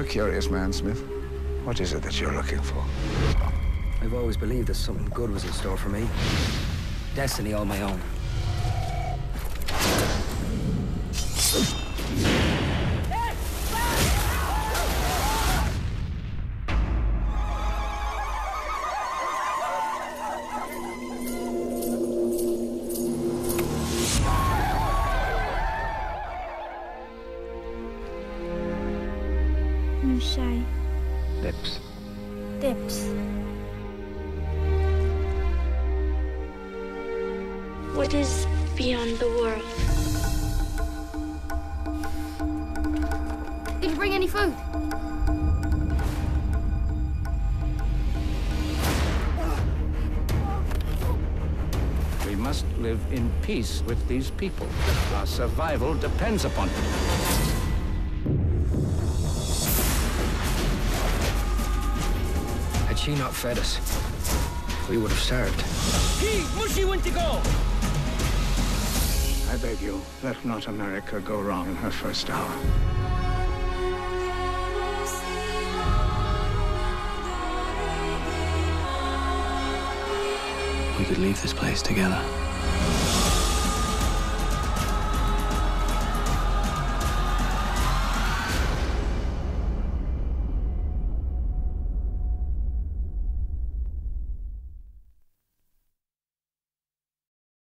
curious man, Smith. What is it that you're looking for? I've always believed that something good was in store for me. Destiny all my own. Shy. Lips. Lips. What is beyond the world? Did you bring any food? We must live in peace with these people. Our survival depends upon it. Had she not fed us, we would have starved. I beg you, let not America go wrong in her first hour. We could leave this place together.